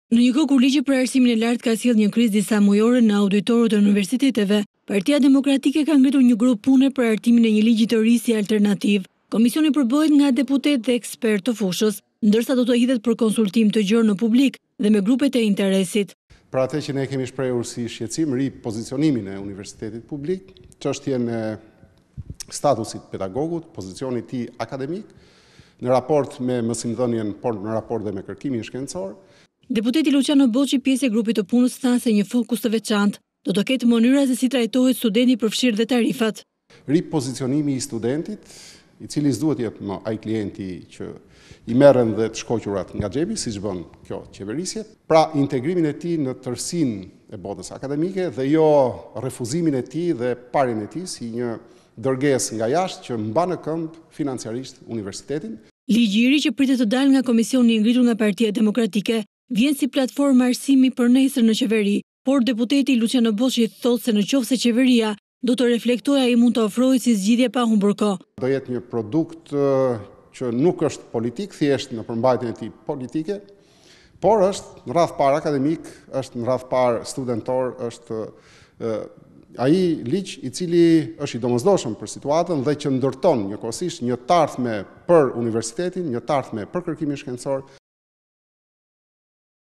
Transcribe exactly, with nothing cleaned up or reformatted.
Në një kohë kur ligji për arsimin e lartë ka sjellë një krizë disa mujore në auditorët e universiteteve, Partia Demokratike ka ngritur një grup pune për hartimin e një ligji të ri si alternativë. Komisioni përbëhet nga deputetë dhe ekspertë të fushës, ndërsa do të hidhet për konsultim të gjerë në publik dhe me grupet e interesit. Për atë që ne kemi shprehur si shqetësim, ri pozicionimin e universitetit publik, çështjen e statusit pedagogut, pozicionit i tij akademik në raport me mësimdhënien, por në raport dhe me kërkimin shkencor. Deputeti Luciano Boçi, pjesë e grupit të punës, tha se një fokus të veçantë do të ketë mënyra se si trajtohet studenti i përfshirë dhe tarifat. Ripozicionimi i studentit, i cili s'duhet jetë më ai klienti që i merren dhe të shkoqurat nga xhepi, siç bën kjo qeverisje, pra integrimin e tij në tërësinë e botës akademike dhe jo refuzimin e tij dhe parjen e tij si një dërgesë nga jashtë që mban në këmbë financiarisht universitetin. Ligji i ri që pritet të dalë nga komisioni i ngritur nga Partia Demokratike vjen si platformë arsimi për nesër në qeveri, por deputeti Luciano Boçi thotë se në qoftë se qeveria do të reflektojë, ai mund të ofrojë si zgjidhje pa humbur kohë. Do jetë një produkt që nuk është politik, thjesht në përmbajtjen e tij politike, por është në radh par akademik, është në radh par studentor, është ai ligj i cili është i domosdoshëm për situatën dhe që ndërton njëkohësisht një tarthme për universitetin, një tarthme për kërkimin shkencor.